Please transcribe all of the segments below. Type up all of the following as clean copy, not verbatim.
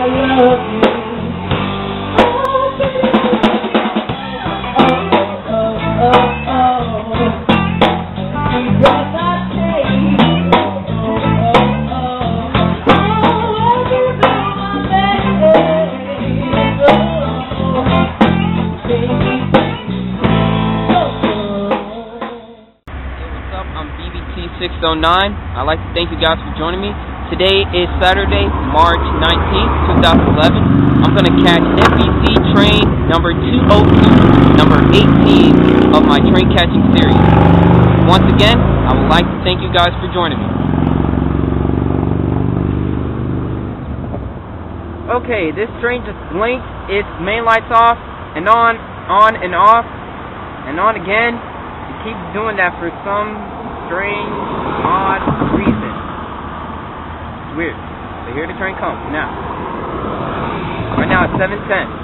I'd like to thank you guys for joining me. Today is Saturday, March 19th, 2011. I'm going to catch FEC Train number 202, number 18 of my train catching series. Once again, I would like to thank you guys for joining me. Okay, this train just blinked its main lights off and on and off, and on again. It keeps doing that for some strange, odd reason. It's weird. So here the train comes now. Right now it's 7:10.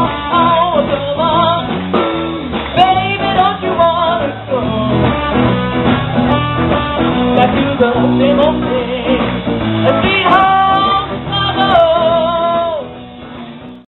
Baby, don't you wanna go? the same old thing.